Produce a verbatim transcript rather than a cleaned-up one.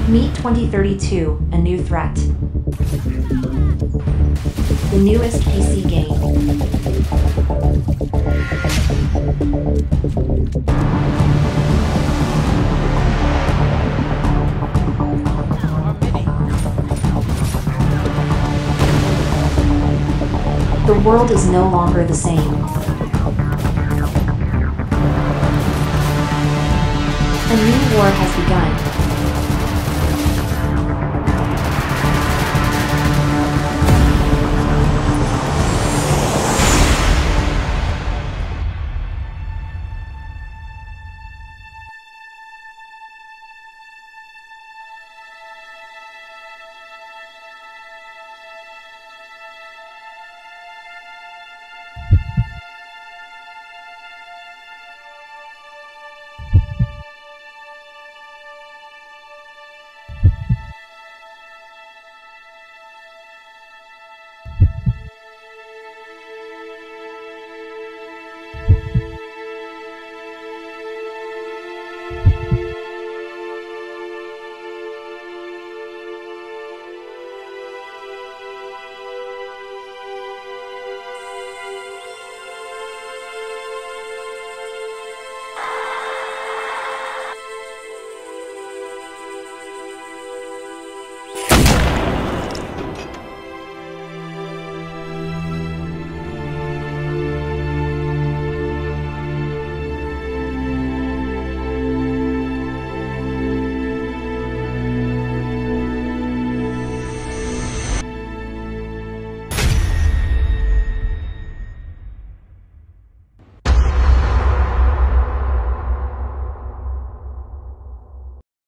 Meet twenty thirty-two, a new threat. The newest P C game. The world is no longer the same. A new war has begun.